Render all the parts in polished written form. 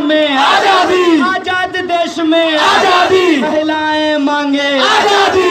में आजादी, आजाद देश में आजादी, महिलाएं मांगे आजादी,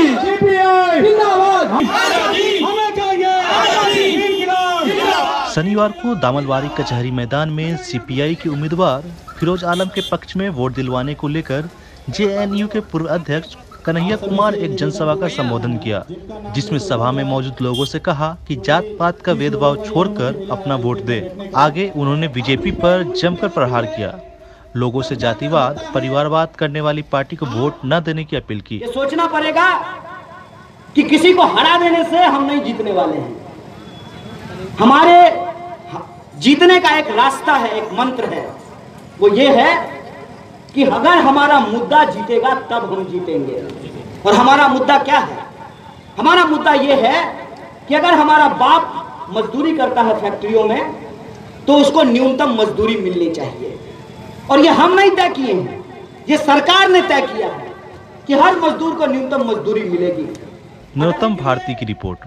शनिवार को दामलवाड़ी कचहरी मैदान में सीपीआई के उम्मीदवार फिरोज आलम के पक्ष में वोट दिलवाने को लेकर जेएनयू के पूर्व अध्यक्ष कन्हैया कुमार एक जनसभा का संबोधन किया, जिसमें सभा में मौजूद लोगों से कहा कि जात पात का भेदभाव छोड़कर अपना वोट दे। आगे उन्होंने बीजेपी पर जमकर प्रहार किया, लोगों से जातिवाद परिवारवाद करने वाली पार्टी को वोट न देने की अपील की। ये सोचना पड़ेगा कि किसी को हरा देने से हम नहीं जीतने वाले हैं। हमारे जीतने का एक रास्ता है, एक मंत्र है, वो ये है कि अगर हमारा मुद्दा जीतेगा तब हम जीतेंगे। और हमारा मुद्दा क्या है? हमारा मुद्दा ये है कि अगर हमारा बाप मजदूरी करता है फैक्ट्रियों में तो उसको न्यूनतम मजदूरी मिलनी चाहिए। और ये हम नहीं तय किए हैं, ये सरकार ने तय किया है कि हर मजदूर को न्यूनतम मजदूरी मिलेगी। नरोत्तम भारती की रिपोर्ट।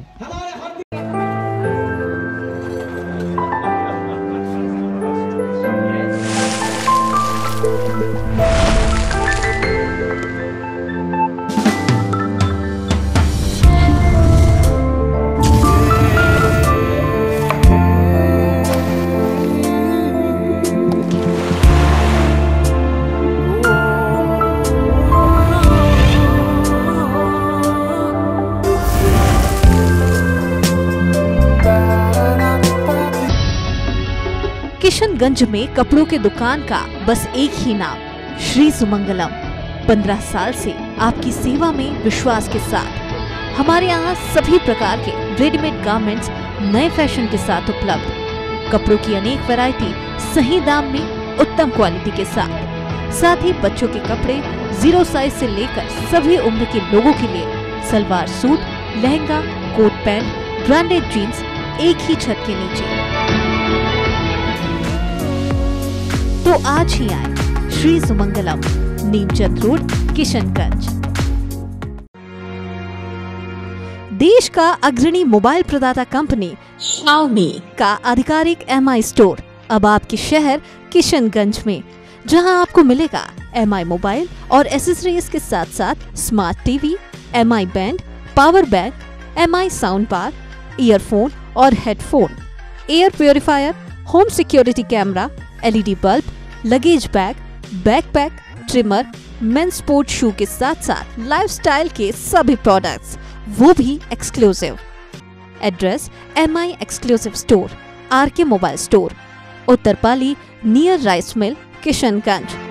किशनगंज में कपड़ों के दुकान का बस एक ही नाम, श्री सुमंगलम। 15 साल से आपकी सेवा में विश्वास के साथ हमारे यहाँ सभी प्रकार के रेडीमेड गारमेंट्स नए फैशन के साथ उपलब्ध। कपड़ों की अनेक वैरायटी सही दाम में उत्तम क्वालिटी के साथ ही बच्चों के कपड़े 0 साइज से लेकर सभी उम्र के लोगों के लिए salwar suit, lehenga, coat pant, branded jeans एक ही छत के नीचे। तो आज ही आए श्री सुमंगलम, नीमचंद रोड, किशनगंज। देश का अग्रणी मोबाइल प्रदाता कंपनी Xiaomi का आधिकारिक MI स्टोर अब आपके शहर किशनगंज में, जहां आपको मिलेगा MI मोबाइल और एसेसरीज के साथ साथ smart TV, MI band, power bank, MI sound bar, earphone और headphone, air purifier, home security camera, LED bulb, luggage bag, backpack, trimmer, men's sport shoe के साथ साथ लाइफस्टाइल के सभी प्रोडक्ट्स, वो भी exclusive. Address MI exclusive store, RK mobile store, Uttarpali near rice mill, Kishanganj.